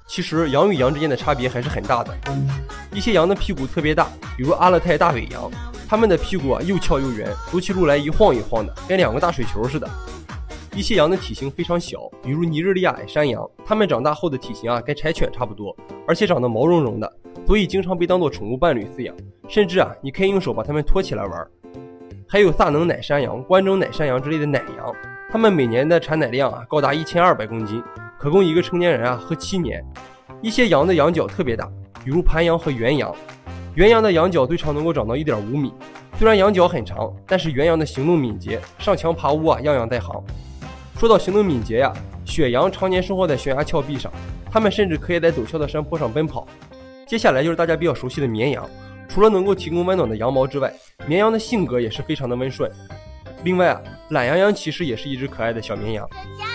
其实羊与羊之间的差别还是很大的。一些羊的屁股特别大，比如阿勒泰大尾羊，它们的屁股又翘又圆，走起路来一晃一晃的，跟2个大水球似的。一些羊的体型非常小，比如尼日利亚矮山羊，它们长大后的体型跟柴犬差不多，而且长得毛茸茸的，所以经常被当作宠物伴侣饲养，甚至你可以用手把它们托起来玩。还有萨能奶山羊、关中奶山羊之类的奶羊，它们每年的产奶量高达1200公斤，可供一个成年人喝7年。一些羊的羊角特别大，比如盘羊和原羊。原羊的羊角最长能够长到1.5米，虽然羊角很长，但是原羊的行动敏捷，上墙爬屋样样在行。说到行动敏捷雪羊常年生活在悬崖峭壁上，它们甚至可以在陡峭的山坡上奔跑。接下来就是大家比较熟悉的绵羊，除了能够提供温暖的羊毛之外，绵羊的性格也是非常的温顺。另外懒羊羊其实也是一只可爱的小绵羊。